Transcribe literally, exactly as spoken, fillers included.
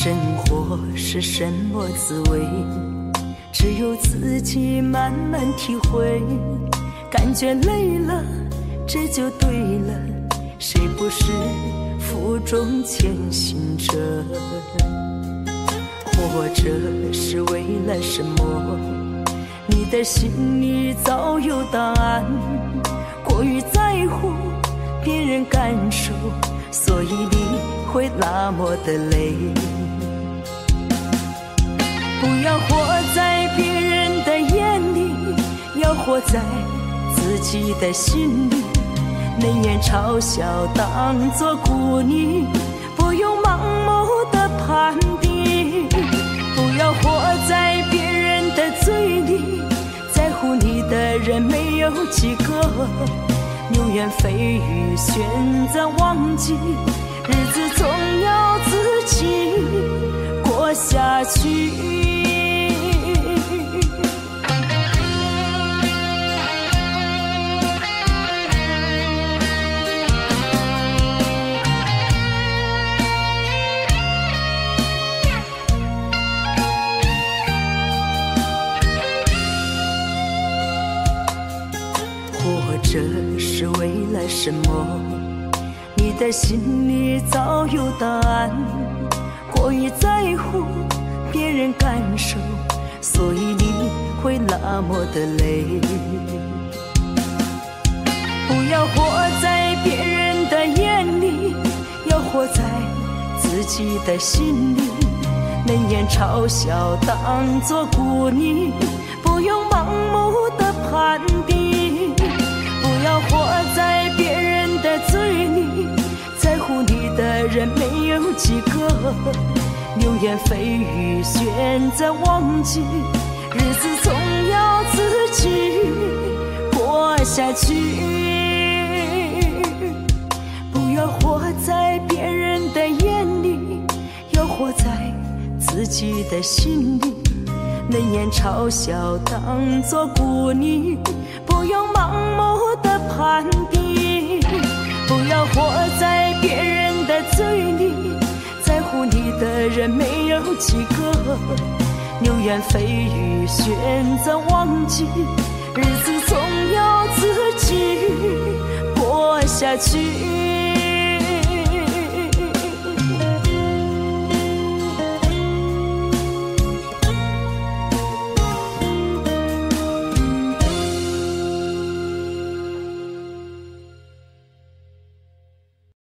生活是什么滋味？只有自己慢慢体会。感觉累了，这就对了，谁不是负重前行者？活着是为了什么？你的心里早有答案。过于在乎别人感受，所以你会那么的累。不要活在别人的眼里，要活在自己的心里。能言嘲笑当作鼓励，不用盲目的攀比。不要活在别人的嘴里，在乎你的人没有几个。流言蜚语选择忘记，日子总要自己过下去。活着是为了什么？你的心里早有答案。过于在乎别人感受，所以你会那么的累。不要活在别人的眼里，要活在自己的心里。能言嘲笑当作鼓励，不用盲目的攀比。不要活在别人的嘴里，在乎你的人没有几个。流言蜚语选择忘记，日子总要自己过下去。不要活在别人的眼里，要活在自己的心里。能言嘲笑当作鼓励，不用盲目的攀比。不要活在别人的嘴里，在乎你的人没有几个。流言蜚语选择忘记，日子总要自己过下去。